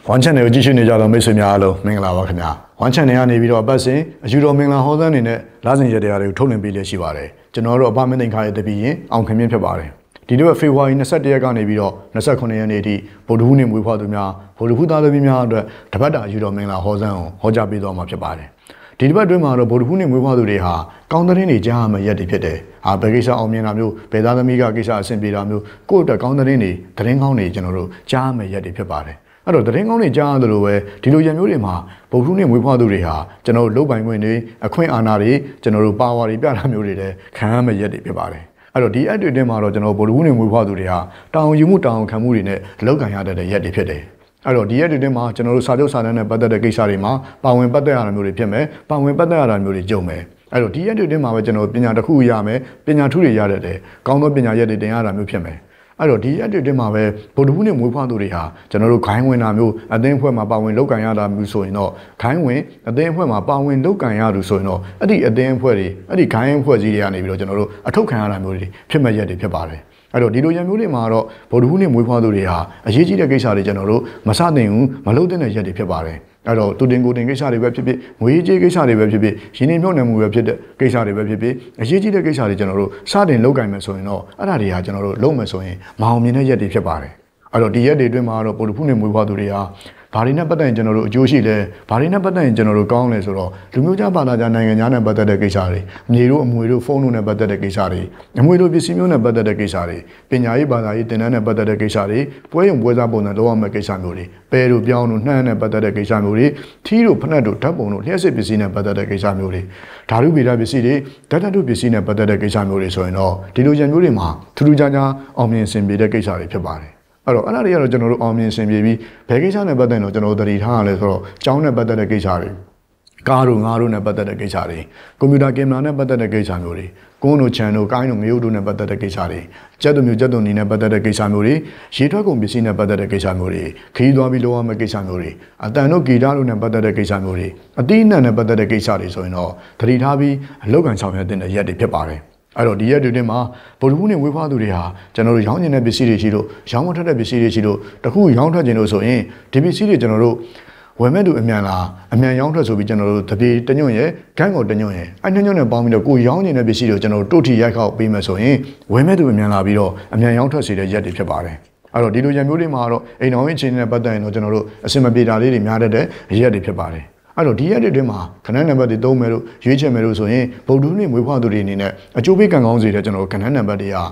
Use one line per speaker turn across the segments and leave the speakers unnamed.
One channel ကိုကြည့်ရှုနေကြတော့မိတ်ဆွေများအားလုံးမင်္ဂလာပါခင်ဗျာ One channel ကနေပြီးတော့အပတ်စဉ်အယူတော်မင်္ဂလာဟောသန်းနေနဲ့လစဉ်ရက်တရားတွေကိုထုတ်လွှင့်ပေးလျက်ရှိပါတယ်ကျွန်တော်တို့အပမင်းသိင်္ခါရဲ့တပည့်ရင်အောင်ခင်မြင့်ဖြစ်ပါတယ်ဒီနေ့ဖေဖော်ဝါရီ21ရက်ကနေပြီးတော့29ရက်နေ့ထိဗုဒ္ဓဟူးနေ့မွေးဖွားသူများဗုဒ္ဓဟူးသားသမီးများအတွက်တပတ်တာအယူတော်မင်္ဂလာဟောသန်းကိုဟောကြားပေးသွားမှာဖြစ်ပါတယ်ဒီတစ်ပတ်တွင်းမှာတော့ဗုဒ္ဓဟူးနေ့မွေးဖွားသူတွေဟာကောင်းတဲ့နေ့ကြားရမယ့်ရက်တွေဖြစ်တယ်ဘယ်ကိစ္စအောင်မြင်တာမျိုးဘယ်သားသမီးကကိစ္စအဆင်ပြေတာမျိုးကိုယ့်အတွက်ကောင်းတဲ့နေ့သတင်းကောင်းတွေကျွန်တော်တို့ကြားရမယ့်ရက်တွေဖြစ်ပါတယ်အဲ့တော့သတင်းကောင်းတွေကြားရတယ်လို့ပဲဒီလိုရံမျိုးတွေမှာဗုဒ္ဓဟူးနေ့မွေးဖွားသူတွေဟာကျွန်တော်တို့လုတ်ပိုင်ခွင့်တွေအခွင့်အာဏာတွေကျွန်တော်တို့ပါဝါတွေပြတာမျိုးတွေလည်းခံရမယ့်ရက်တွေဖြစ်ပါတယ်အဲ့တော့ဒီအတွေ့အကြုံမှာတော့ကျွန်တော်ဗုဒ္ဓဟူးနေ့မွေးဖွားသူတွေဟာတောင်းယူမှုတောင်းခံမှုတွေနဲ့လောက်ကန်ရတဲ့ရက်တွေဖြစ်တယ်အဲ့တော့ဒီရက်တွေမှာကျွန်တော်တို့စာချုပ်စာတမ်းနဲ့ပတ်သက်တဲ့ကိစ္စတွေမှာပါဝင်ပတ်သက်ရတာမျိုးတွေဖြစ်မယ်ပါဝင်ပတ်သက်ရတာမျိုးတွေကြုံမယ်အဲ့တော့ဒီရက်တွေမှာပဲကျွန်တော်ပညာတစ်ခုရမယ်ပညာထုတွေရတဲ့ကောင်းသောပညာရက်တွေတင်ရတာမျိုးဖြစ်မယ်အဲ့တော့ဒီအတွေ့အကြုံမှာပဲဗုဒ္ဓဟူးနေ့မွေးဖွားသူတွေဟာကျွန်တော်တို့ခိုင်းဝင်တာမျိုးအသင်းအဖွဲ့မှာပါဝင်လောက်ကန်ရတာမျိုးဆိုရင်တော့ခိုင်းဝင်အသင်းအဖွဲ့မှာပါဝင်လောက်ကန်ရသူဆိုရင်တော့အဲ့ဒီအသင်းအဖွဲ့တွေအဲ့ဒီခိုင်းအဖွဲ့ကြီးတွေကနေပြီးတော့ကျွန်တော်တို့အထောက်ခံရတာမျိုးတွေဖြစ်မဲ့ရက်တွေဖြစ်ပါတယ်အဲ့တော့ဒီလိုရံမျိုးတွေမှာတော့ဗုဒ္ဓဟူးနေ့မွေးဖွားသူတွေဟာအရေးကြီးတဲ့ကိစ္စတွေကျွန်တော်တို့မစတင်ဘူးမလုပ်တဲ့ရက်တွေဖြစ်ပါတယ်အဲ့တော့တူတင်ကိုတင်ကိစ္စတွေပဲဖြစ်ဖြစ်ငွေကြေးကိစ္စတွေပဲဖြစ်ဖြစ်ရင်းနှီးမြှုပ်နှံမှုပဲဖြစ်တဲ့ကိစ္စတွေပဲဖြစ်ဖြစ်အရေးကြီးတဲ့ကိစ္စတွေကျွန်တော်တို့စတင်လုပ်ကိုင်မယ်ဆိုရင်တော့အဲ့ဒါတွေဟာကျွန်တော်တို့လုပ်မယ်ဆိုရင်မအောင်မြင်တဲ့ရက်တွေဖြစ်ပါတယ်အဲ့တော့ဒီရက်တွေအတွင်းမှာတော့ဗုဒ္ဓဟူးနေ့မွေးဖွားသူတွေဟာဘာတွေနဲ့ပတ်သက်ရင်ကျွန်တော်တို့အကျိုးရှိလဲဘာတွေနဲ့ပတ်သက်ရင်ကျွန်တော်တို့ကောင်းလဲဆိုတော့လူမျိုးခြားဘာသာခြားနိုင်ငံခြားနဲ့ပတ်သက်တဲ့ကိစ္စတွေအမြေတို့အမွေတို့ဖုန်းတို့နဲ့ပတ်သက်တဲ့ကိစ္စတွေအမွေတို့ပစ္စည်းမျိုးနဲ့ပတ်သက်တဲ့ကိစ္စတွေပညာရေးဘာသာရေးသင်တန်းနဲ့ပတ်သက်တဲ့ကိစ္စတွေပွဲရုံပွဲစားပုံစံလုပ်ရမယ့်ကိစ္စမျိုးတွေပဲတို့ပြောင်းတို့နှမ်းနဲ့ပတ်သက်တဲ့ကိစ္စမျိုးတွေထီးတို့ဖနက်တို့ဓာတ်ပုံတို့လျှက်စစ်ပစ္စည်းနဲ့ပတ်သက်တဲ့ကိစ္စမျိုးတွေဓာတုဗေဒပစ္စည်းတွေဓာတ်တုပစ္စည်းနဲ့ပတ်သက်တဲ့ကိစ္စမျိုးတွေဆိုရင်တော့ဒီလိုရံမျိုးတွေမှာထူးထူးခြားခြားအောင်မြင်ဆင်ပြေတဲ့ကိစ္စတွေဖြစ်ပါတယ်အဲ့တော့အဲ့ဒါတွေကတော့ကျွန်တော်တို့အောင်မြင်ဆင်ပြေပြီးဘယ်ကိစ္စနဲ့ပတ်သက်ရင်တော့ကျွန်တော်တို့တတိထားရလဲဆိုတော့ကျောင်းနဲ့ပတ်သက်တဲ့ကိစ္စတွေကားတို့ငါးတို့နဲ့ပတ်သက်တဲ့ကိစ္စတွေကွန်ပျူတာကင်မရာနဲ့ပတ်သက်တဲ့ကိစ္စမျိုးတွေကုန်းတို့ခြံတို့ကိုင်းတို့ငရုတ်တို့နဲ့ပတ်သက်တဲ့ကိစ္စတွေကြက်တို့မျိုးကြက်တို့နီနဲ့ပတ်သက်တဲ့ကိစ္စမျိုးတွေရေထွက်ကုန်ပစ္စည်းနဲ့ပတ်သက်တဲ့ကိစ္စမျိုးတွေခီးသွားပြီးလောရမယ့်ကိစ္စမျိုးတွေအတန်တို့ဂီတတို့နဲ့ပတ်သက်တဲ့ကိစ္စမျိုးတွေအသီးနှံနဲ့ပတ်သက်တဲ့ကိစ္စတွေဆိုရင်တော့တတိထားပြီးအလောက်ကန်ဆောင်ရွက်တဲ့ရက်တွေဖြစ်ပါတယ်အဲ့တော့ဒီရက်တွေမှာဗုဒ္ဓဟူးနေ့ဝေးဖွားသူတွေဟာကျွန်တော်တို့ရောင်းကျင်တဲ့ပစ္စည်းတွေရှိလို့ရောင်းမထွက်တဲ့ပစ္စည်းတွေရှိလို့တခုရောင်းထွက်ခြင်းလို့ဆိုရင်ဒီပစ္စည်းတွေကျွန်တော်တို့ဝယ်မဲ့သူအမြန်လားအမြန်ရောင်းထွက်ဆိုပြီးကျွန်တော်တို့တပြေတညွန့်ရဲ့ဂန်းကိုတညွန့်ရဲ့အဲ့ညွန့်နဲ့ပေါင်းပြီးတော့ကိုရောင်းကျင်တဲ့ပစ္စည်းတွေကိုကျွန်တော်တို့တို့ထီရိုက်ခောက်ပေးမယ်ဆိုရင်ဝယ်မဲ့သူအမြန်လာပြီးတော့အမြန်ရောင်းထွက်စေတဲ့ရက်တွေဖြစ်ပါတယ်အဲ့တော့ဒီလိုရက်မျိုးတွေမှာတော့အိမ်တော်ဝင်ချင်းနဲ့ပတ်သက်ရင်တော့ကျွန်တော်တို့အစင်မပြေတာလေးတွေများတဲ့ရက်တွေဖြစ်ပါတယ်အဲ့တော့ဒီရက်တွေမှာခဏနံပါတ်တွေသုံးမယ်လို့ရွေးချယ်မယ်လို့ဆိုရင်ဗုဒ္ဓဟူးနေ့မွေးဖွားသူတွေအနေနဲ့အကျိုးပေးကံကောင်းစေတဲ့ကျွန်တော်တို့ခဏနံပါတ်တွေက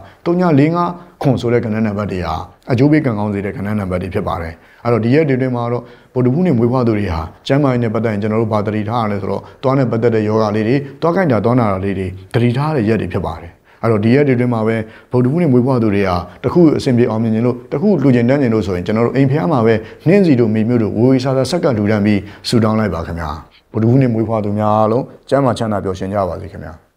3945ခွန်ဆိုတဲ့ခဏနံပါတ်တွေဟာအကျိုးပေးကံကောင်းစေတဲ့ခဏနံပါတ်တွေဖြစ်ပါတယ်အဲ့တော့ဒီရက်တွေမှာတော့ဗုဒ္ဓဟူးနေ့မွေးဖွားသူတွေဟာကျမ်းမာရေးနဲ့ပတ်သက်ရင်ကျွန်တော်တို့ဘာတတိထားရလဲဆိုတော့သွားနဲ့ပတ်သက်တဲ့ယောဂလေးတွေသွားကြိုက်တာသွားနာတာလေးတွေတတိထားတဲ့ရက်တွေဖြစ်ပါတယ်အဲ့တော့ဒီရက်တွေမှာပဲဗုဒ္ဓဟူးနေ့မွေးဖွားသူတွေဟာတခုအစဉ်ပြေအောင်မြင်ခြင်းလို့တခုလူကျင်တန်းခြင်းလို့ဆိုရင်ကျွန်တော်တို့အိမ်ဖျားမှာပဲနှင်းစီတို့မိမျိုးတို့ဝေဝေဆာဆာဆက်ကလူတန်းပြီးဆူတောင်းလိုက်ပါခင်ဗျာဗုဒ္ဓဟူးနေ့မွေးဖွားသူများအားလုံးကျမ်းမာချမ်းသာပျော်ရွှင်ကြပါစေခင်ဗျာ